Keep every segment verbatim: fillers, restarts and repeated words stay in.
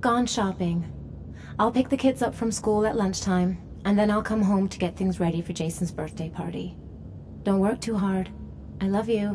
Gone shopping. I'll pick the kids up from school at lunchtime, and then I'll come home to get things ready for Jason's birthday party. Don't work too hard. I love you.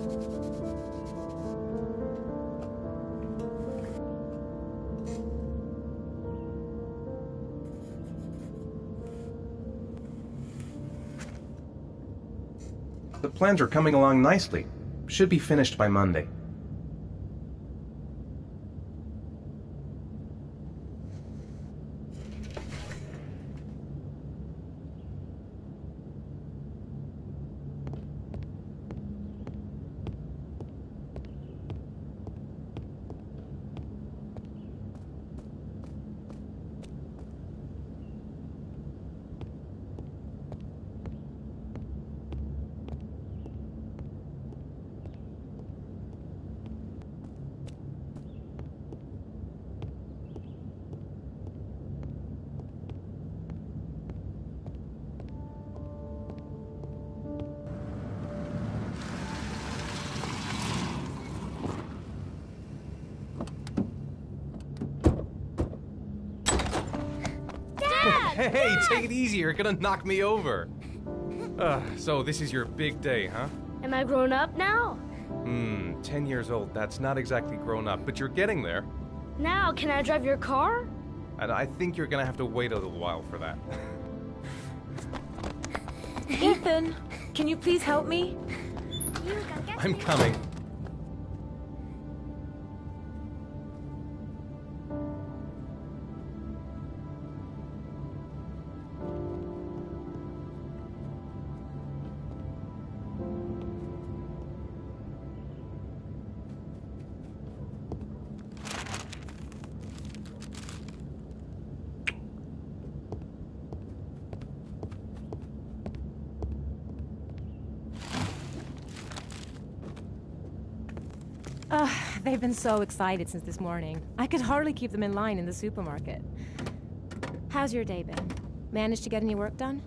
The plans are coming along nicely. Should be finished by Monday. Hey, take it easy, you're gonna knock me over. Uh, so this is your big day, huh? Am I grown up now? Hmm, ten years old, that's not exactly grown up, but you're getting there. Now, can I drive your car? And I think you're gonna have to wait a little while for that. Ethan, can you please help me? I'm coming. Ugh, they've been so excited since this morning. I could hardly keep them in line in the supermarket. How's your day been? Managed to get any work done?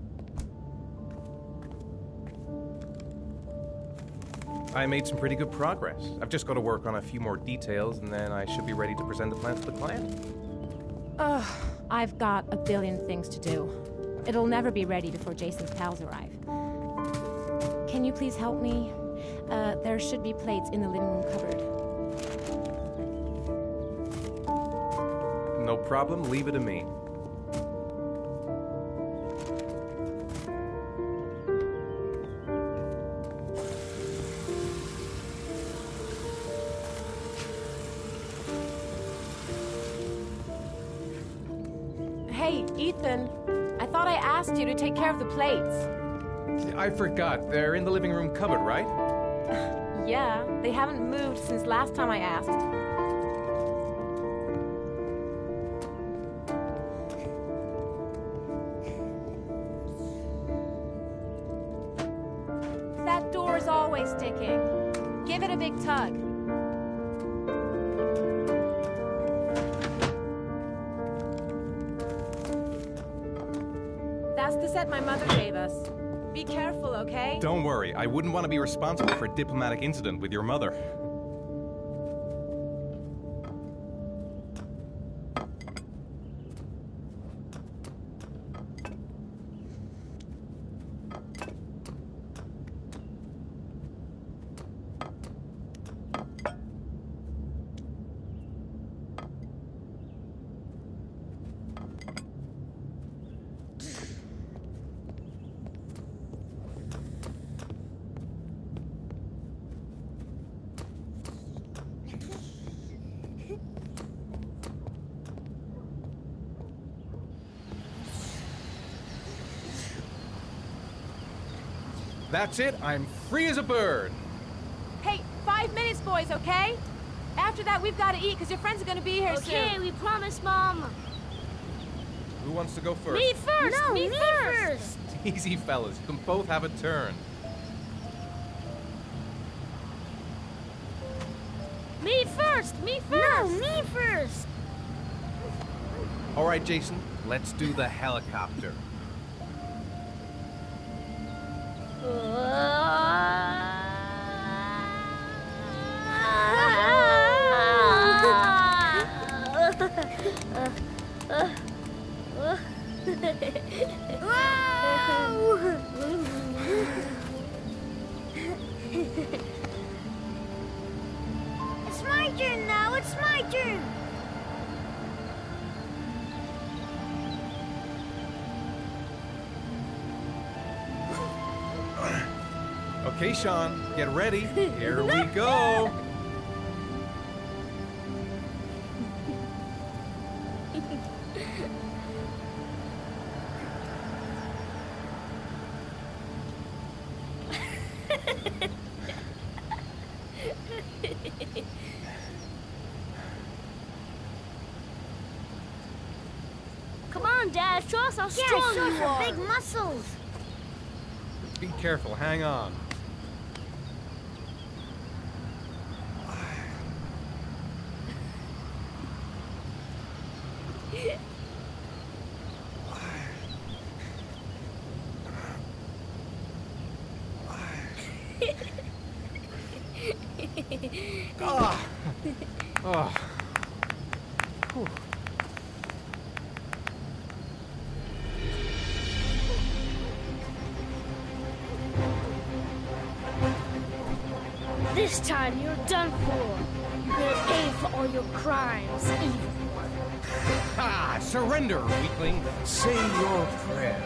I made some pretty good progress. I've just got to work on a few more details, and then I should be ready to present the plans to the client. Ugh, I've got a billion things to do. It'll never be ready before Jason's pals arrive. Can you please help me? Uh, there should be plates in the living room cupboard. No problem, leave it to me. Hey, Ethan. I thought I asked you to take care of the plates. I forgot, they're in the living room cupboard, right? Yeah, they haven't moved since last time I asked. That door's always sticking. Give it a big tug. That's the set my mother gave us. Be careful, okay? Don't worry, I wouldn't want to be responsible for a diplomatic incident with your mother. That's it, I'm free as a bird. Hey, five minutes, boys, okay? After that, we've got to eat, because your friends are going to be here soon. Okay, we promise, Mom. Who wants to go first? Me first! No, me, me first! Easy, fellas, you can both have a turn. Me first! Me first! No, me first. All right, Jason, let's do the helicopter. Okay, Sean, get ready. Here we go. Come on, Dad. Show us how Yeah, strong show you her are. big muscles. Be careful, hang on. Ah. Oh. Whew. This time you're done for. You're gonna pay for all your crimes, evil one. Ah, surrender, weakling. Say your prayers.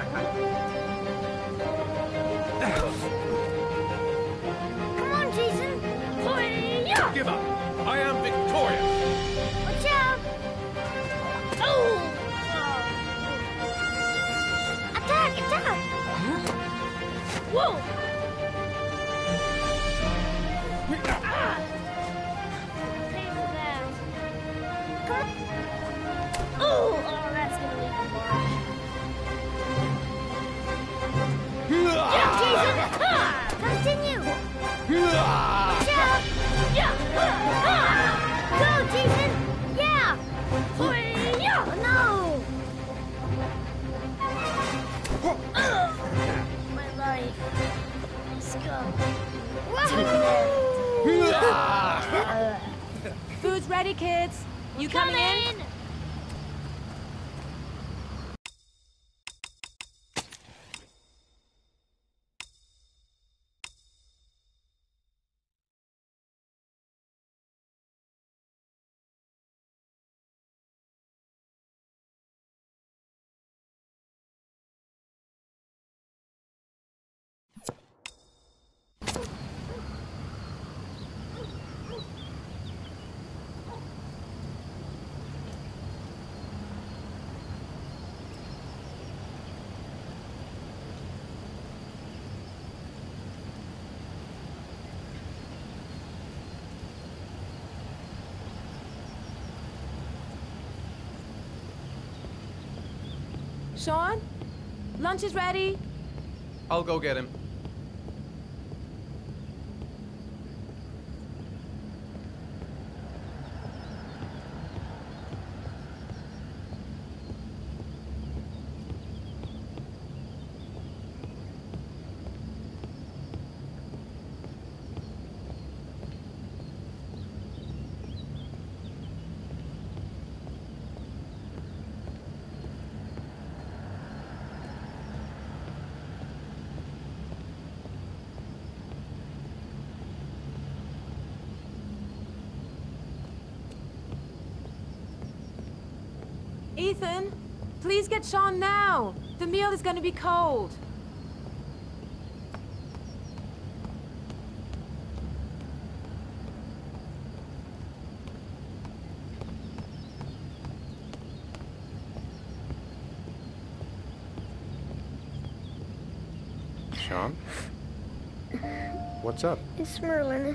Come on, Jason. Hi-ya! Give up. I am victorious. Watch out. Oh! Attack, attack. Whoa! Pay for that. Oh, oh, that's gonna leave a mark. Yeah, Jason! Ah! Continue. Ah! Watch out. Yeah! Ah! Go, Jason. Yeah. Hi-ya! Oh, Ugh. My life. Let's go. no. Woohoo. Ah! Food's ready, kids. You coming in? Coming! Sean? Lunch is ready. I'll go get him. Ethan, please get Sean now. The meal is going to be cold. Sean? What's up? It's Merlin.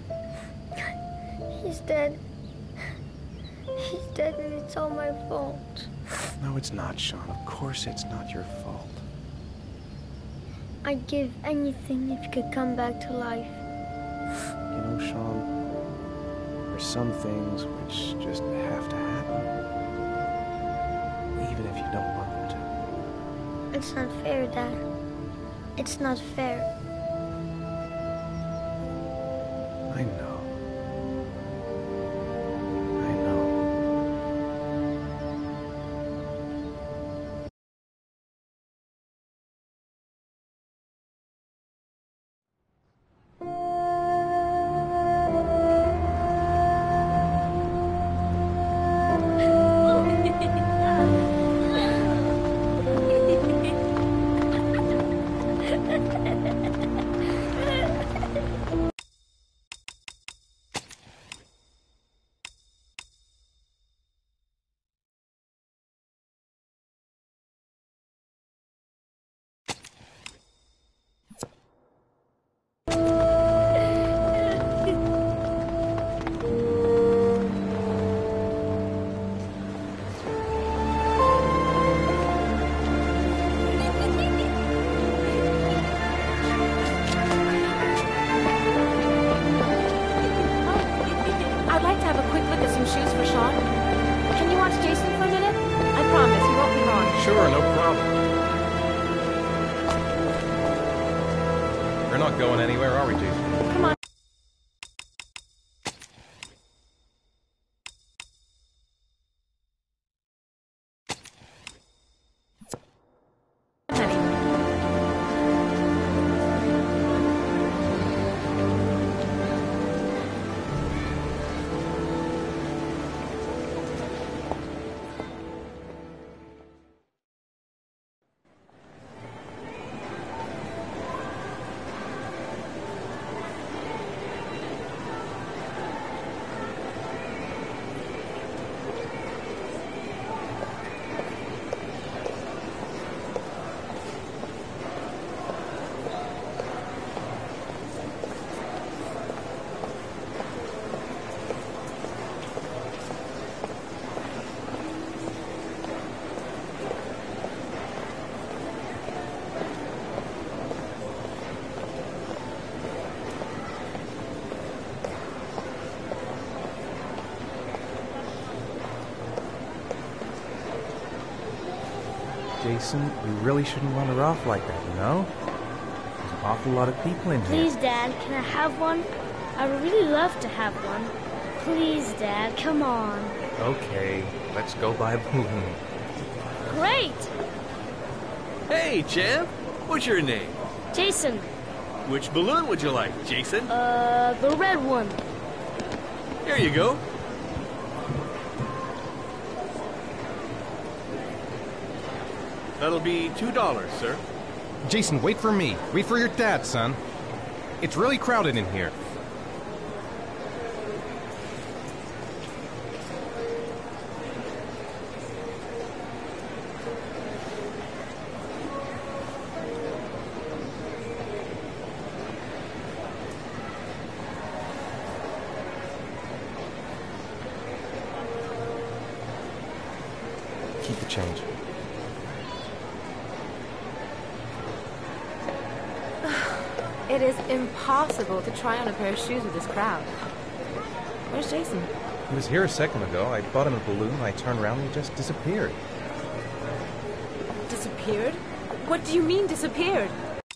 He's dead. He's dead and it's all my fault. No, it's not, Sean. Of course it's not your fault. I'd give anything if you could come back to life. You know, Sean, there's some things which just have to happen. Even if you don't want them to. It's not fair, Dad. It's not fair. I know. I know. We're not going anywhere, are we, Jason? Come on. Jason, we really shouldn't run her off like that, you know? There's an awful lot of people in here. Please, Dad, can I have one? I would really love to have one. Please, Dad, come on. Okay, let's go buy a balloon. Great! Hey, champ! What's your name? Jason, Which balloon would you like, Jason? uh, the red one. Here you go. That'll be two dollars, sir. Jason, wait for me. Wait for your dad, son. It's really crowded in here. Keep the change. It is impossible to try on a pair of shoes with this crowd. Where's Jason? He was here a second ago. I bought him a balloon. I turned around and he just disappeared. Disappeared? What do you mean disappeared?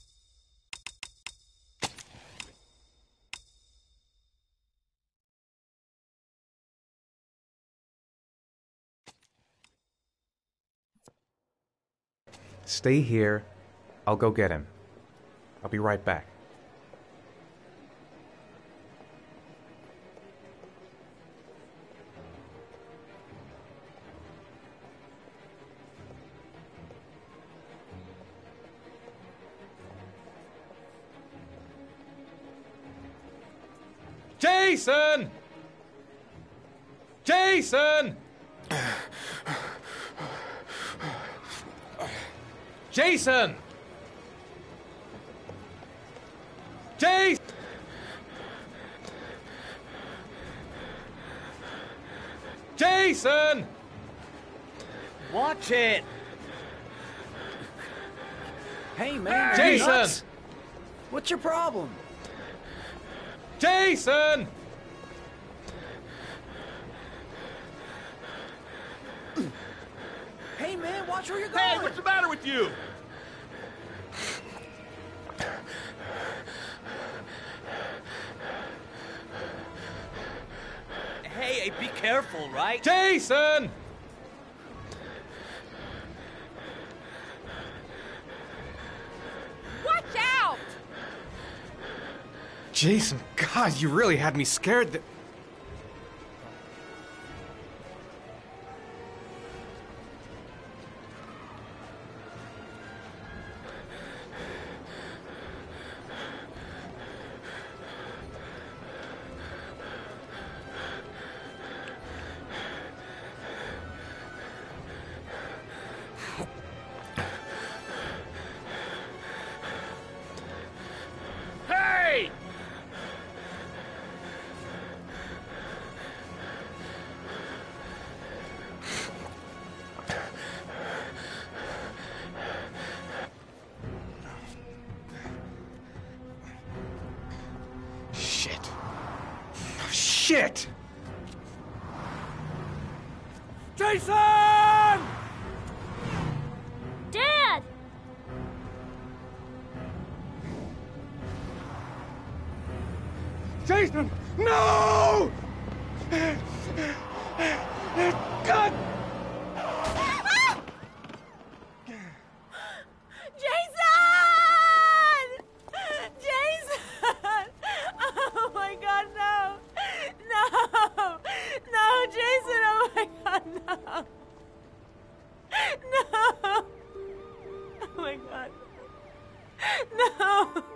Stay here. I'll go get him. I'll be right back. Jason! Jason! Jason! Jason! Jason! Watch it! Hey, man. Jason! nuts? What's your problem? Jason! Hey, man, watch where you're going! Hey, what's the matter with you? Hey, be careful, right? Jason! Watch out! Jason, God, you really had me scared that... Hey! Shit. Shit! Jason! Dad! Jason! No! God! Jason! Jason! Oh my God, no! No! No, Jason! Oh my God, no! No! Oh my God. No!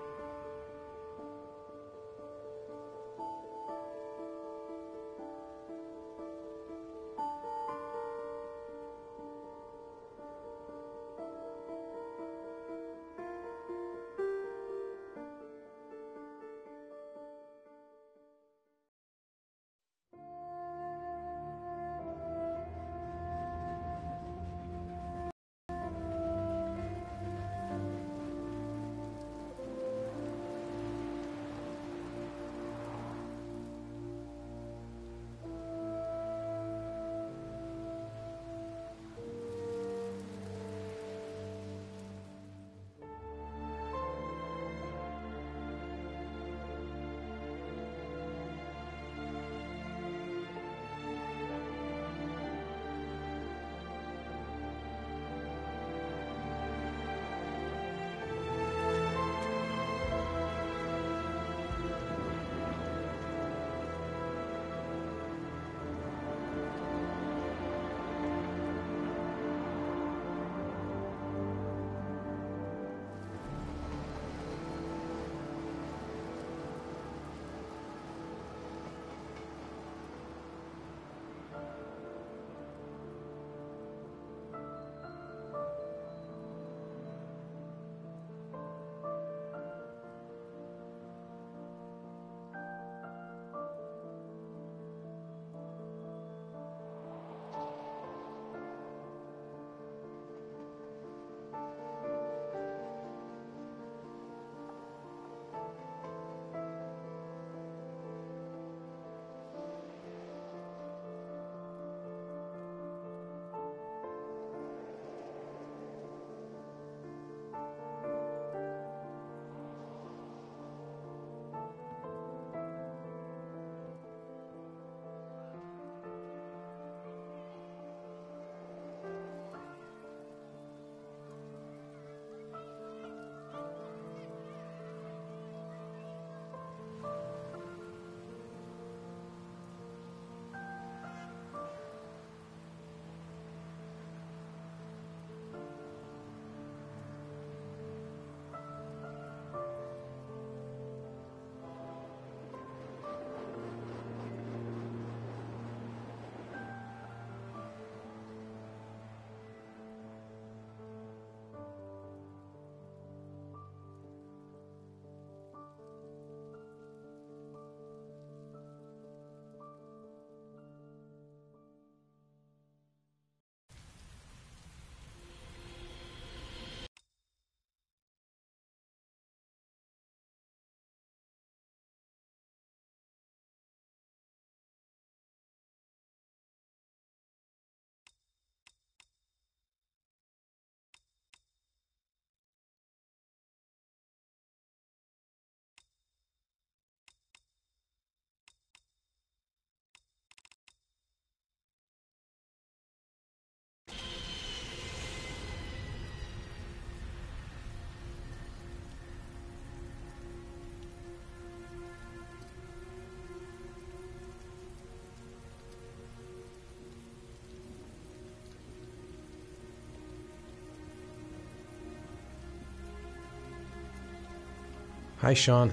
Hi, Sean.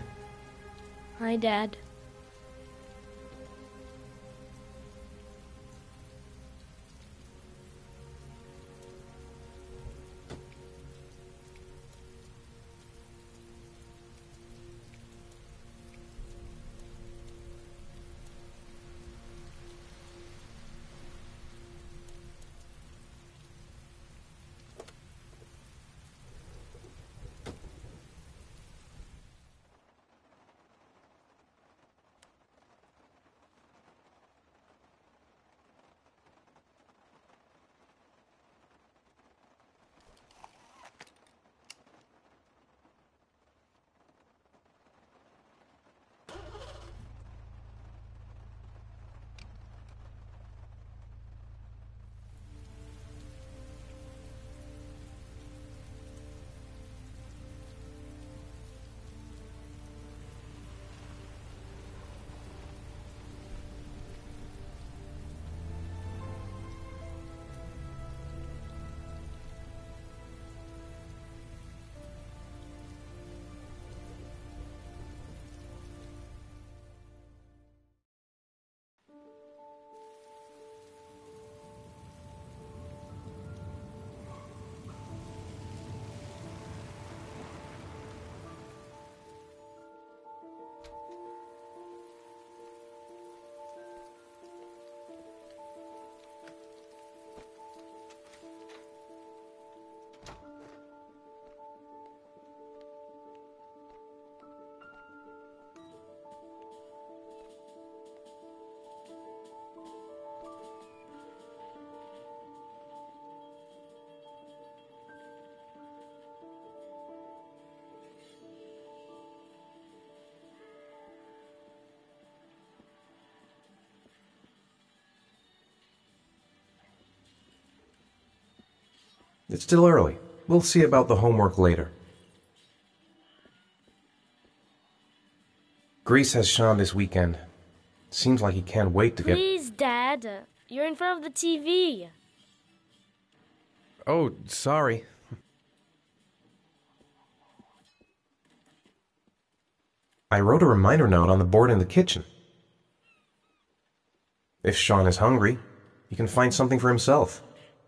Hi, Dad. It's still early. We'll see about the homework later. Grease has Sean this weekend. Seems like he can't wait to get... Please, Dad. You're in front of the T V. Oh, sorry. I wrote a reminder note on the board in the kitchen. If Sean is hungry, he can find something for himself.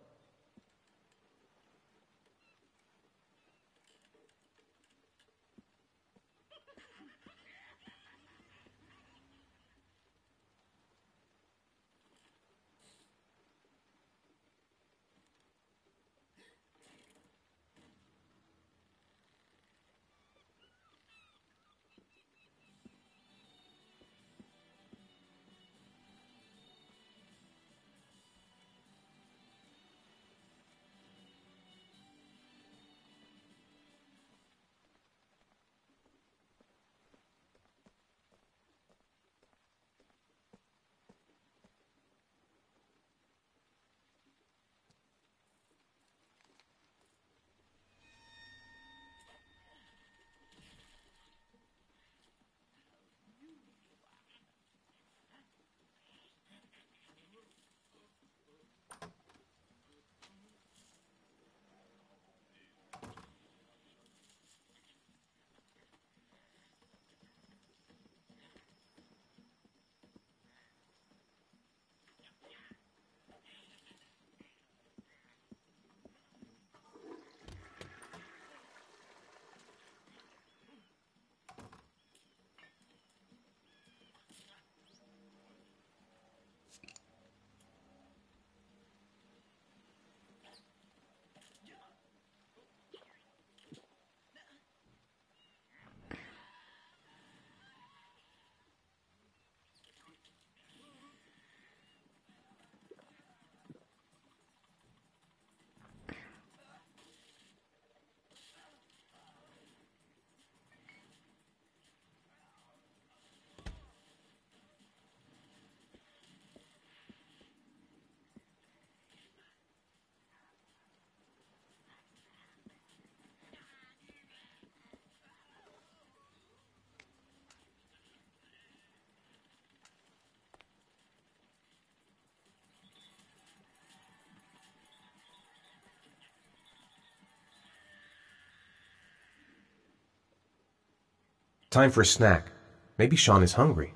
Time for a snack. Maybe Sean is hungry.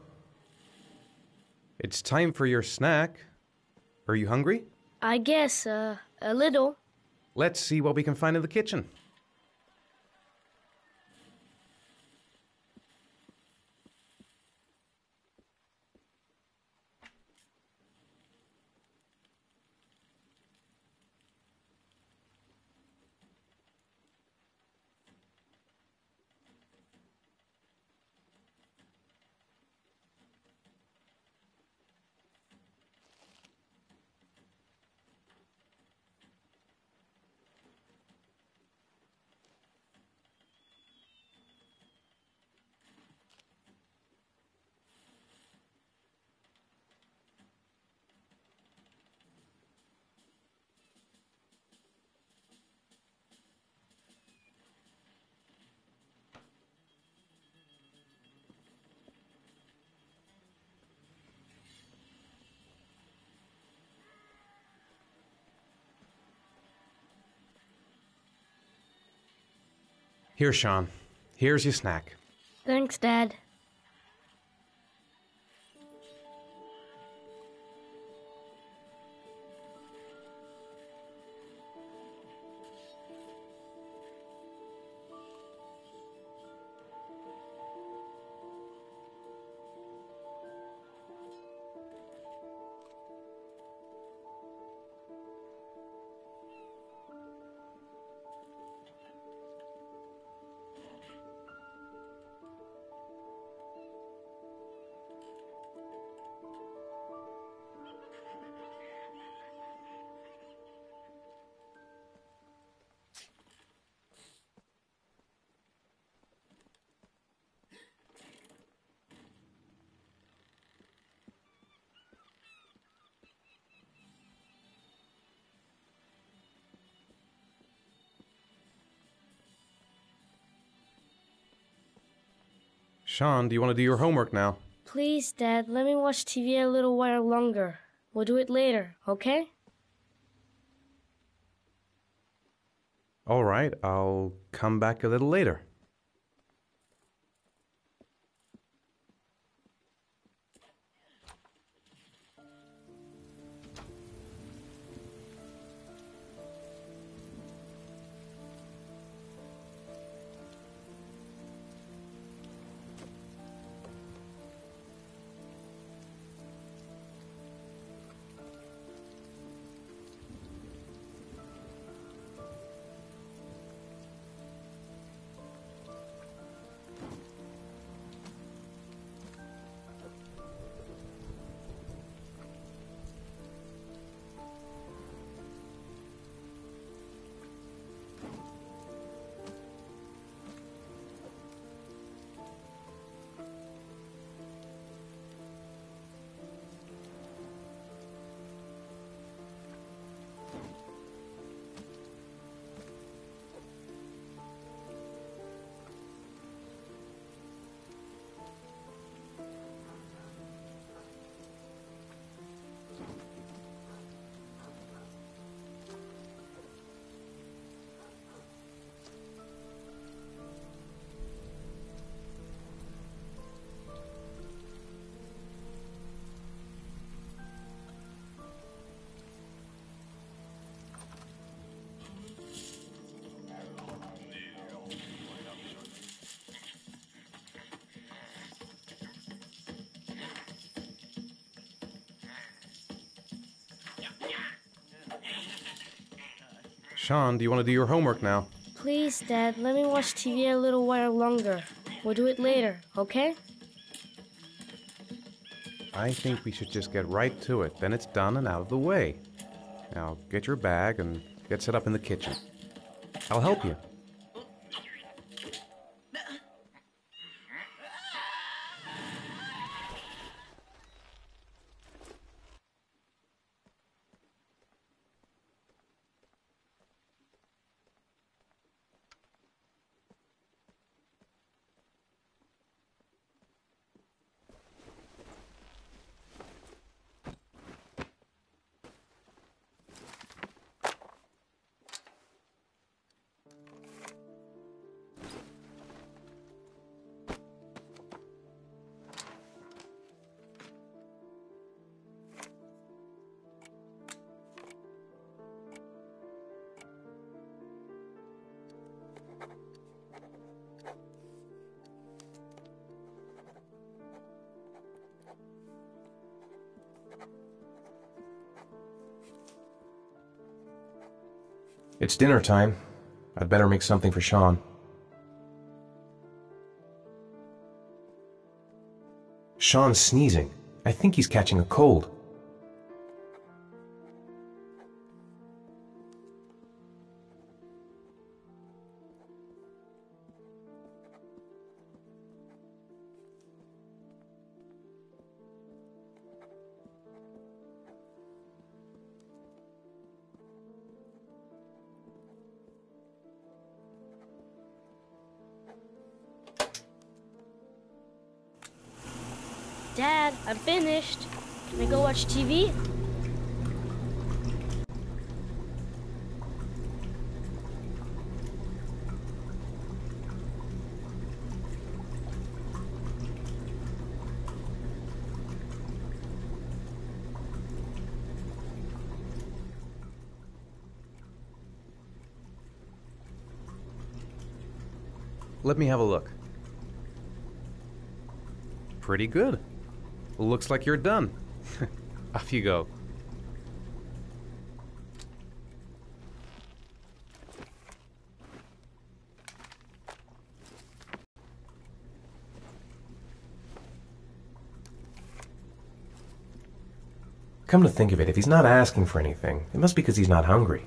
It's time for your snack. Are you hungry? I guess, uh, a little. Let's see what we can find in the kitchen. Here, Sean. Here's your snack. Thanks, Dad. Sean, do you want to do your homework now? Please, Dad, let me watch T V a little while longer. We'll do it later, okay? All right, I'll come back a little later. Sean, do you want to do your homework now? Please, Dad, let me watch T V a little while longer. We'll do it later, okay? I think we should just get right to it. Then it's done and out of the way. Now, get your bag and get set up in the kitchen. I'll help you. It's dinner time. I'd better make something for Sean. Sean's sneezing. I think he's catching a cold. Dad, I'm finished. Can we go watch T V? Let me have a look. Pretty good. Looks like you're done. Off you go. Come to think of it, if he's not asking for anything, it must be because he's not hungry.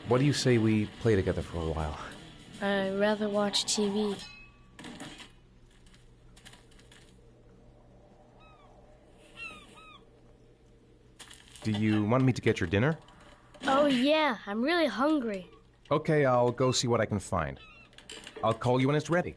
What do you say we play together for a while? I'd rather watch T V. Do you want me to get your dinner? Oh yeah, I'm really hungry. Okay, I'll go see what I can find. I'll call you when it's ready.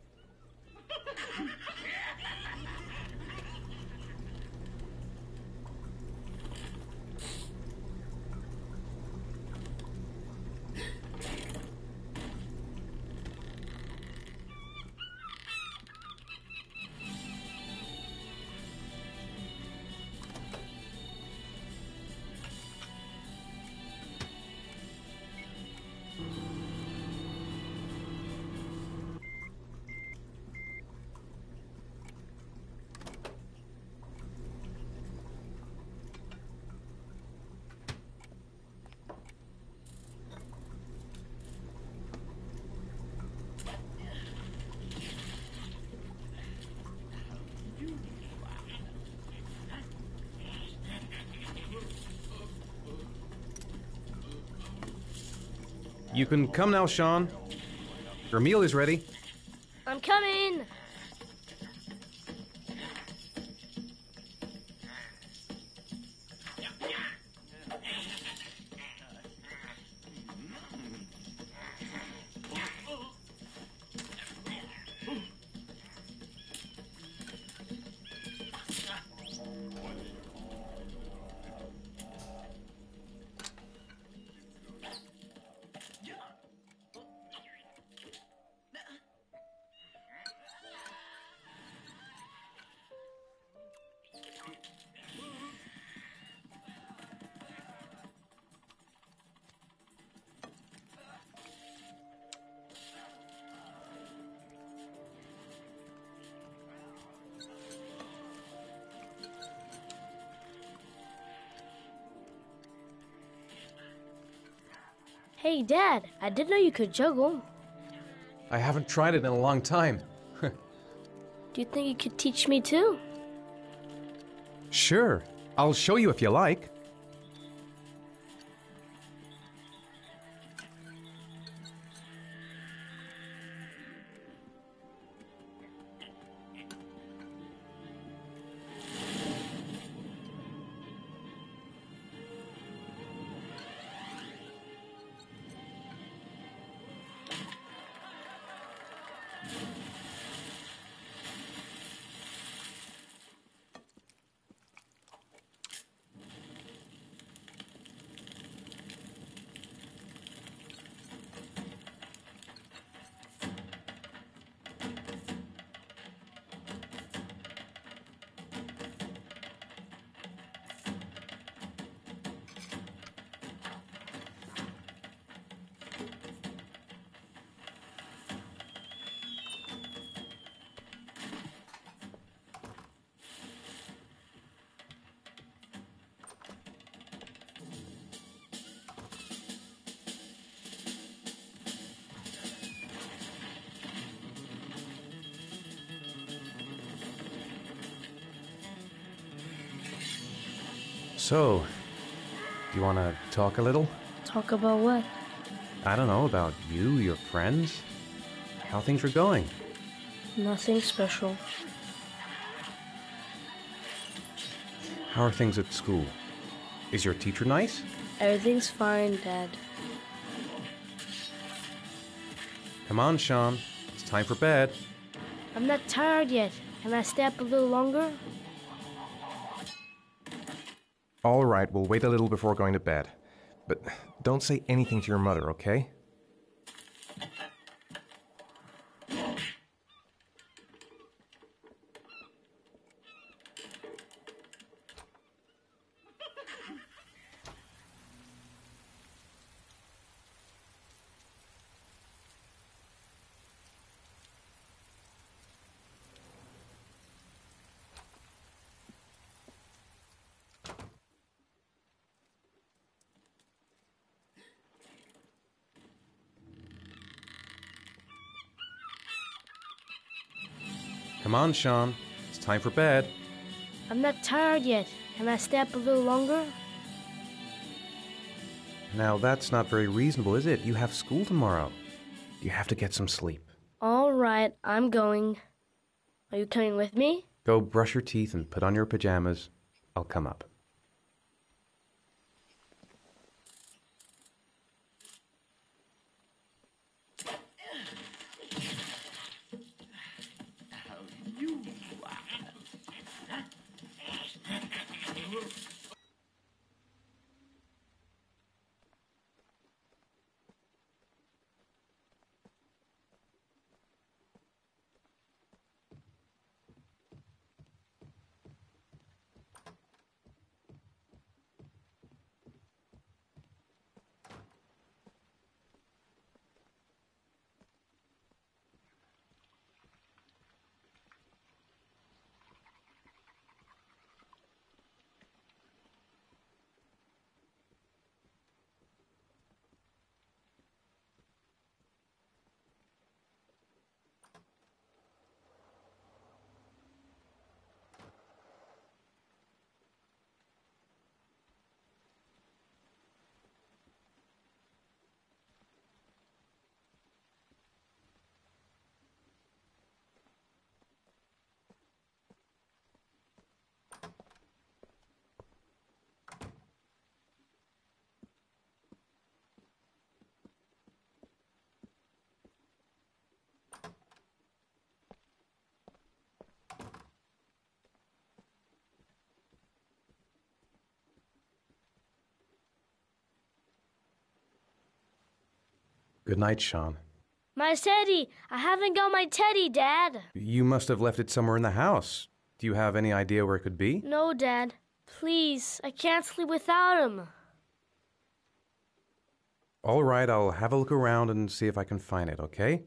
You can come now, Sean. Your meal is ready. I'm coming! Hey, Dad, I didn't know you could juggle. I haven't tried it in a long time. Do you think you could teach me too? Sure. I'll show you if you like. So, do you want to talk a little? Talk about what? I don't know, about you, your friends, how things are going. Nothing special. How are things at school? Is your teacher nice? Everything's fine, Dad. Come on, Sean. It's time for bed. I'm not tired yet. Can I stay up a little longer? All right, we'll wait a little before going to bed. But don't say anything to your mother, okay? Come on, Sean. It's time for bed. I'm not tired yet. Can I stay up a little longer? Now, that's not very reasonable, is it? You have school tomorrow. You have to get some sleep. All right, I'm going. Are you coming with me? Go brush your teeth and put on your pajamas. I'll come up. Good night, Sean. My teddy! I haven't got my teddy, Dad. You must have left it somewhere in the house. Do you have any idea where it could be? No, Dad. Please, I can't sleep without him. All right, I'll have a look around and see if I can find it, okay?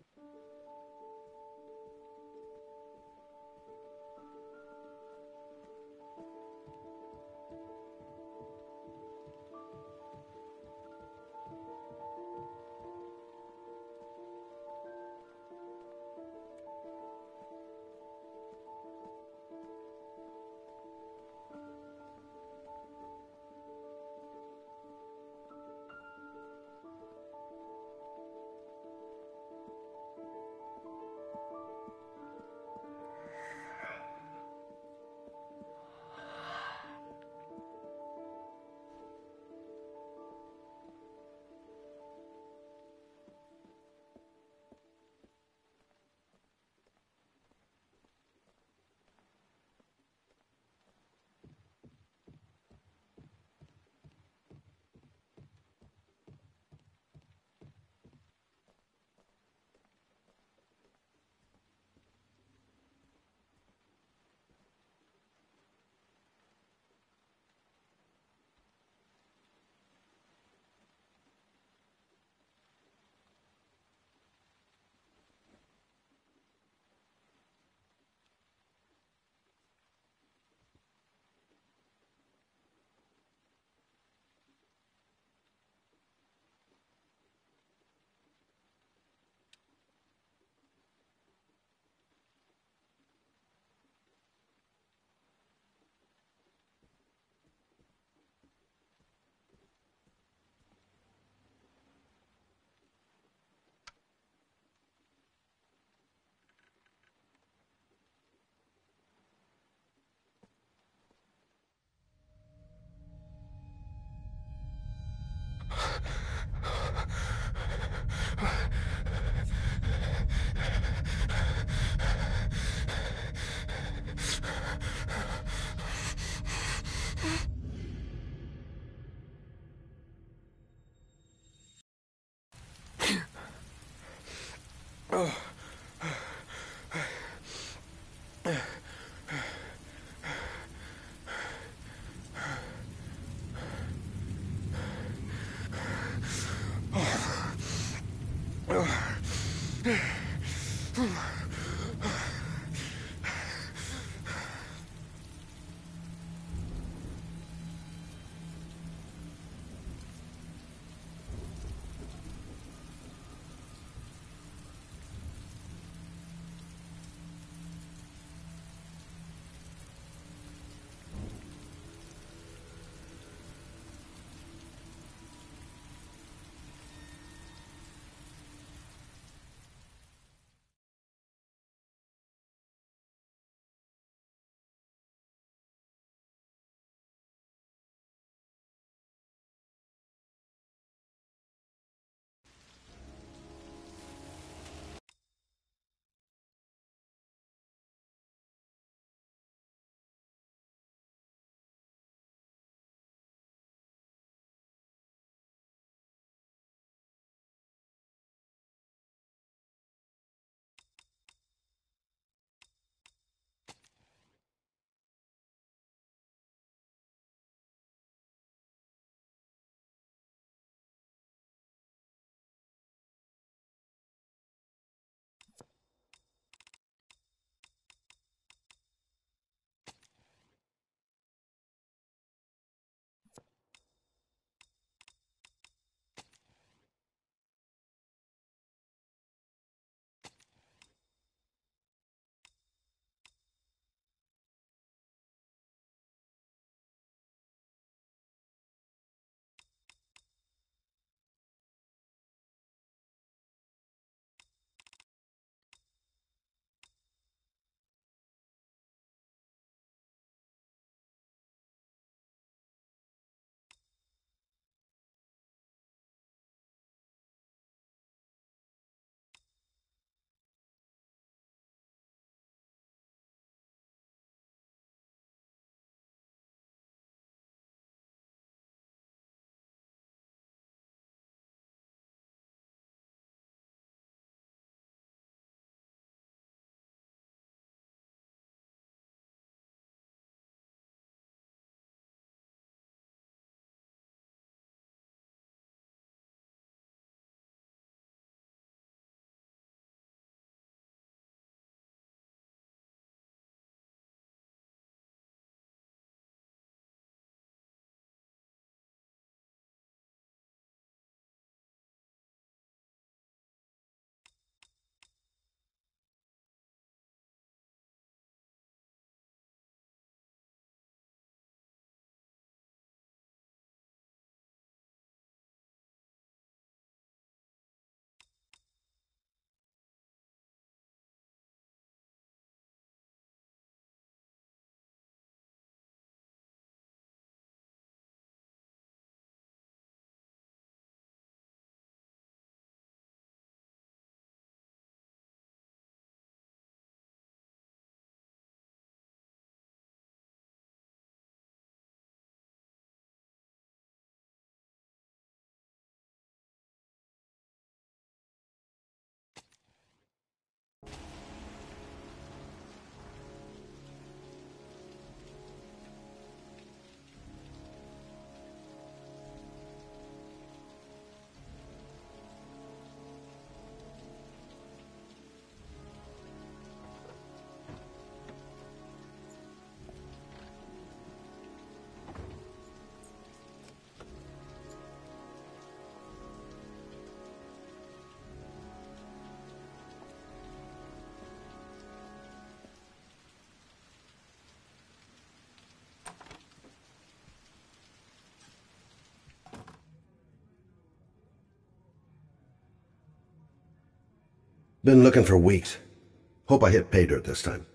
Been looking for weeks. Hope I hit pay dirt this time.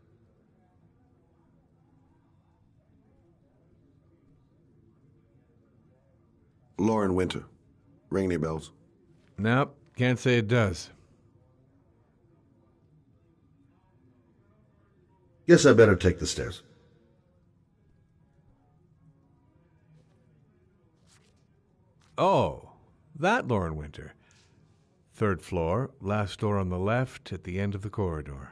Lauren Winter. Ring any bells? Nope, can't say it does. Guess I better take the stairs. Oh, that Lauren Winter. Third floor, last door on the left at the end of the corridor.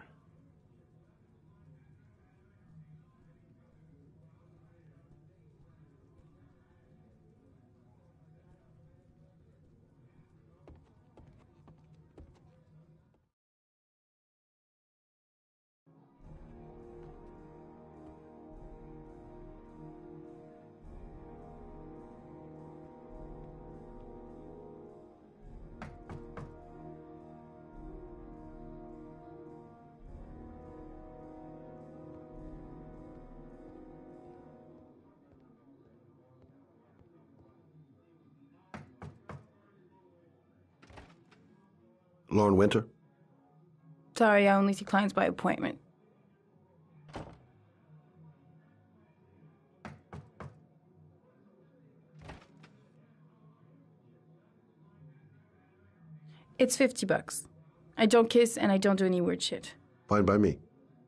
Lauren Winter? Sorry, I only see clients by appointment. It's fifty bucks. I don't kiss and I don't do any weird shit. Fine by me.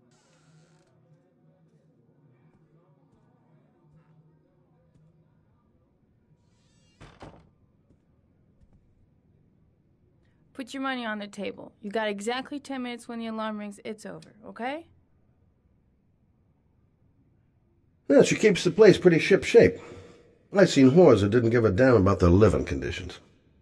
Put your money on the table. You got exactly ten minutes. When the alarm rings, it's over, okay? Yeah, she keeps the place pretty ship-shape. I've seen whores that didn't give a damn about their living conditions.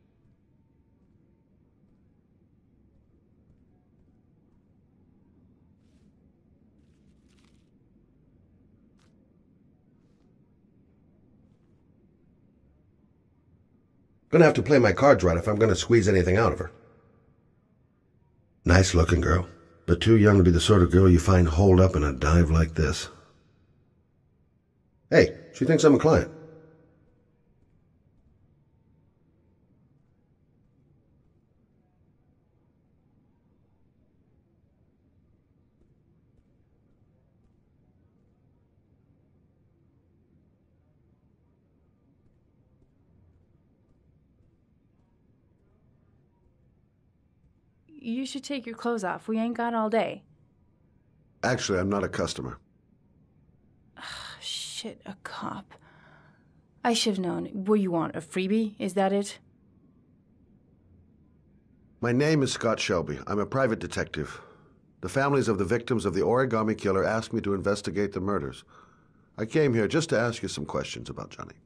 Gonna have to play my cards right if I'm gonna squeeze anything out of her. Nice-looking girl, but too young to be the sort of girl you find holed up in a dive like this. Hey, she thinks I'm a client. You should take your clothes off. We ain't got all day. Actually, I'm not a customer. Ugh, shit, a cop. I should have known. What you want, a freebie? Is that it? My name is Scott Shelby. I'm a private detective. The families of the victims of the Origami Killer asked me to investigate the murders. I came here just to ask you some questions about Johnny.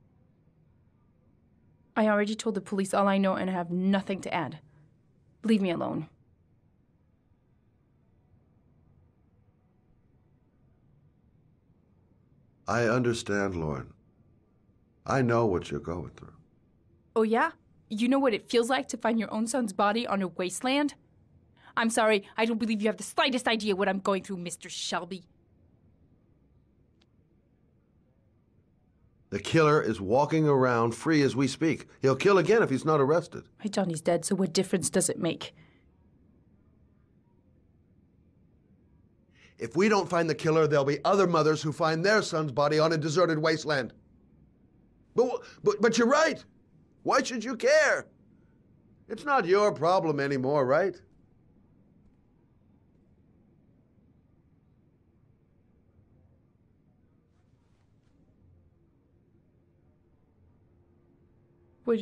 I already told the police all I know and I have nothing to add. Leave me alone. I understand, Lauren. I know what you're going through. Oh, yeah? You know what it feels like to find your own son's body on a wasteland? I'm sorry, I don't believe you have the slightest idea what I'm going through, Mister Shelby. The killer is walking around free as we speak. He'll kill again if he's not arrested. My Johnny's dead, so what difference does it make? If we don't find the killer, there'll be other mothers who find their son's body on a deserted wasteland. But, but, but you're right. Why should you care? It's not your problem anymore, right? Would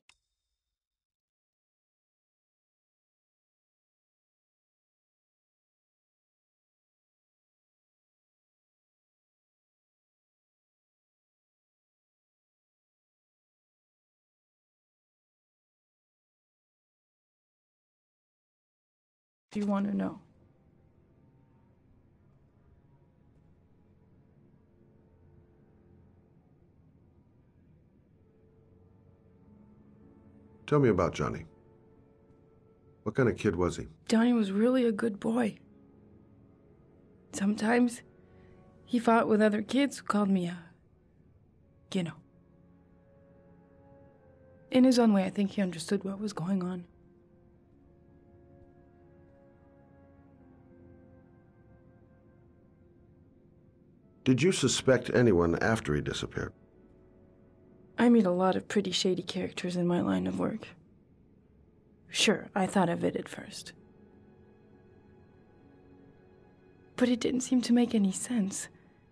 you want to know? Tell me about Johnny. What kind of kid was he? Johnny was really a good boy. Sometimes he fought with other kids who called me a, you know. In his own way, I think he understood what was going on. Did you suspect anyone after he disappeared? I meet a lot of pretty shady characters in my line of work. Sure, I thought of it at first. But it didn't seem to make any sense.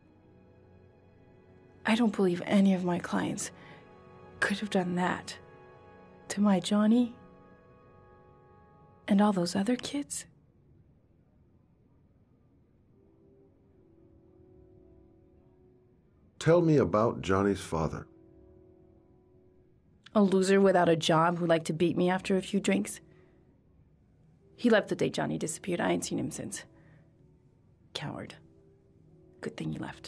I don't believe any of my clients could have done that to my Johnny and all those other kids. Tell me about Johnny's father. A loser without a job who liked to beat me after a few drinks. He left the day Johnny disappeared. I ain't seen him since. Coward. Good thing he left.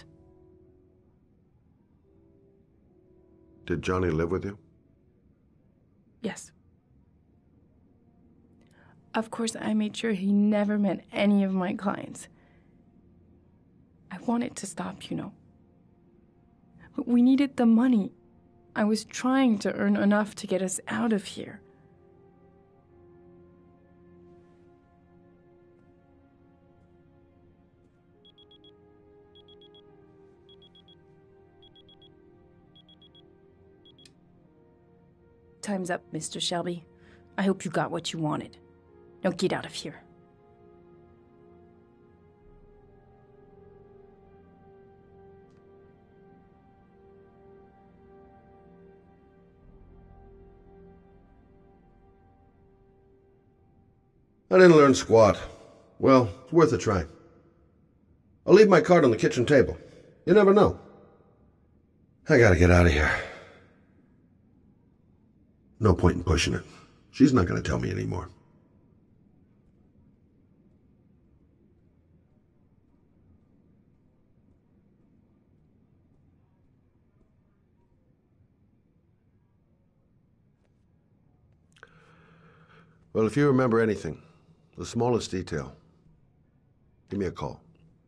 Did Johnny live with you? Yes. Of course, I made sure he never met any of my clients. I wanted to stop, you know. But we needed the money. I was trying to earn enough to get us out of here. Time's up, Mister Shelby. I hope you got what you wanted. Now get out of here. I didn't learn squat. Well, it's worth a try. I'll leave my card on the kitchen table. You never know. I gotta get out of here. No point in pushing it. She's not gonna tell me anymore. Well, if you remember anything, the smallest detail, give me a call.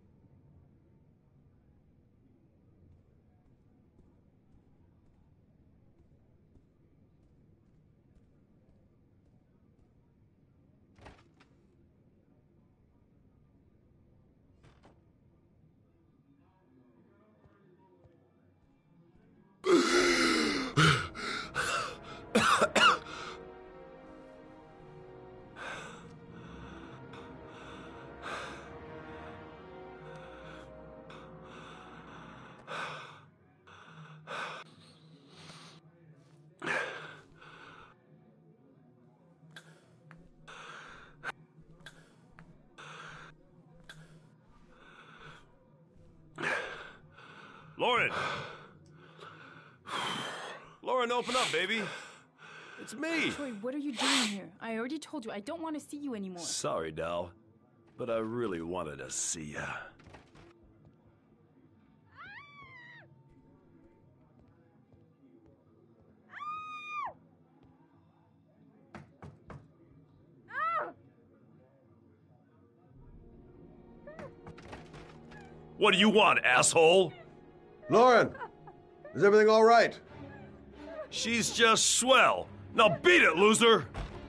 Lauren! Lauren, open up, baby. It's me. Troy, what are you doing here? I already told you I don't want to see you anymore. Sorry, Dal, but I really wanted to see ya. What do you want, asshole? Lauren, is everything all right? She's just swell. Now beat it, loser!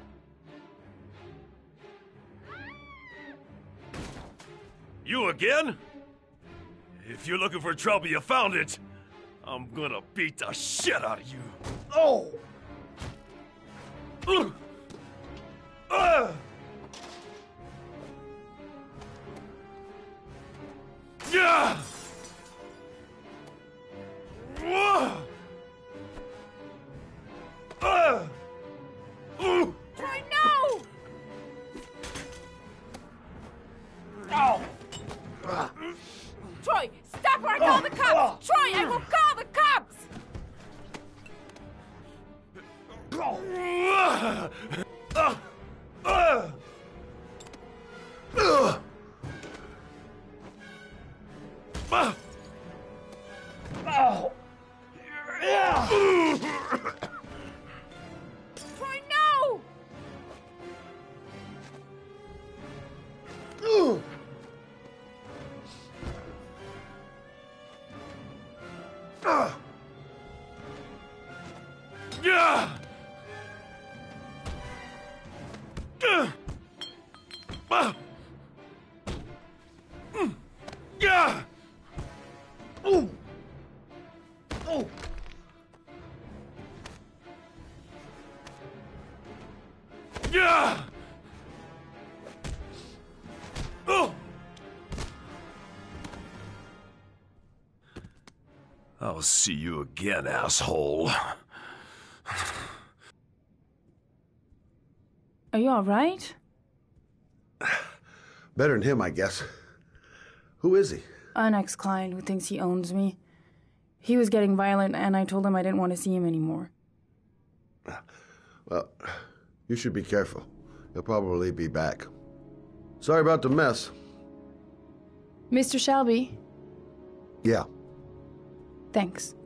You again? If you're looking for trouble, you found it. I'm gonna beat the shit out of you. Oh! Ugh. Ah! Yeah! Whoa! Uh! Ooh! Troy, no! Ow! Troy, stop or I call the cops! Troy, I will call the cops! Uh! Uh! Uh! Uh! Ah! Ow! Yeah! Troy, no! Ugh. Ah! Yeah! Uh! Ah! Mm! Yeah! Oh! Oh! Yeah! Oh! I'll see you again, asshole. Are you all right? Better than him, I guess. Who is he? An ex-client who thinks he owns me. He was getting violent, and I told him I didn't want to see him anymore. Well, you should be careful. He'll probably be back. Sorry about the mess. Mister Shelby? Yeah. Thanks.